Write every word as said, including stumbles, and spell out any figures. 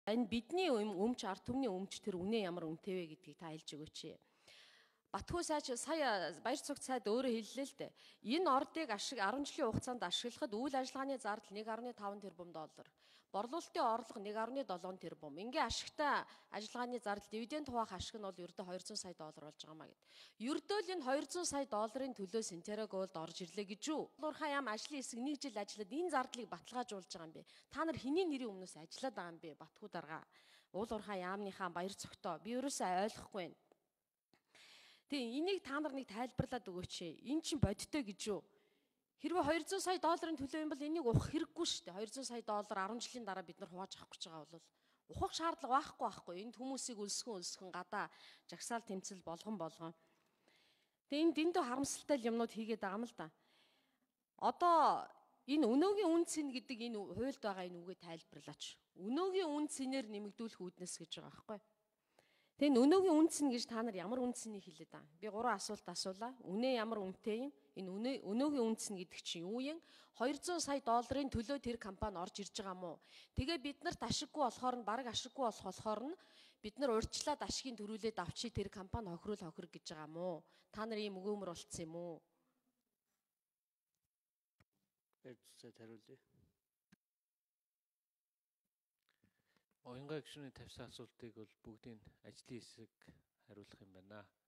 Энэ бидний өмч ард түмний өмч тэр үнэ ямар үнэтэй вэ гэдгийг та хэлж өгөөч. Батхүү сайч сая баяр цогц сайд өөрөө хэллээ л дээ. Энэ ордыг ашиг арван жилийн хугацаанд ашиглахад үйл ажиллагааны зардал нэг гаруй таван тэрбум доллар. Борлуулалтын орлого нэг гаруй долоон тэрбум. Ингээ ашигтай ажиллагааны зардал дивиденд хуваах ашиг нь бол ердөө хоёрзуун сая доллар болж байгаамаа гэд. Ердөө л энэ хоёрзуун сая долларын төлөө Синтеро Голд орж ирлээ гэж үү? Уурхай яам ажлын хэсэг нэг жил ажиллаад энэ зардлыг баталгаажуулж байгаа юм бэ? Та нар хэний нэрийн өмнөөс ажиллаад байгаа юм бэ? Батхүү дарга. Уурхай яамныхаа баяр цогтоо би ерөөсөө ойлгохгүй байна. Тэгээ энийг та нар нэг тайлбарлаад өгөөч. Энэ чинь бодиттой гэж юу? Хэрвээ хоёрзуун сая долларын төлөө юм бол энийг ухах хэрэггүй шүү дээ. хоёрзуун сая доллар арван жилийн дараа бид нар хувааж авах гэж байгаа бол ухах шаардлага байхгүй байхгүй. Энд хүмүүсийг өлсгөн өлсгөн гадаа жагсаал тэмцэл болгон болгон. Тэгээ энэ дэндүү харамсалтай юмнууд хийгээд байгаа юм л да. Одоо энэ өнөөгийн үн цэн гэдэг энэ хуульд байгаа энэ үгээ тайлбарлаач. Өнөөгийн үн цэнээр нэмэгдүүлэх үүднэс гэж байгаа байхгүй. Тэгээ өнөөгийн үн цэн гэж та нар ямар үн цэнийг хэлээд байгаа? Би гурван асуулт асуулаа. Үнэ ямар үнэтэй юм? Энэ үнэ өнөөгийн үн цэн гэдэг чинь юу юм? хоёрзуун сая долларын төлөө тэр компани орж ирж байгаа мó? Тэгээ бид нарт ашиггүй болохоор нь бараг ашиггүй болох болохоор нь бид нар урьдчилаад ашигын төрүүлээд авчи тэр компани хохирол хохирог гэж байгаа мó? Та нар ийм өгөөмөр болцсон юм уу? Эрдцээ хариулъя. Оюнгай гишүүний тавьсан асуултыг бол бүгдийг ажлын хэсэг хариулах юм байна.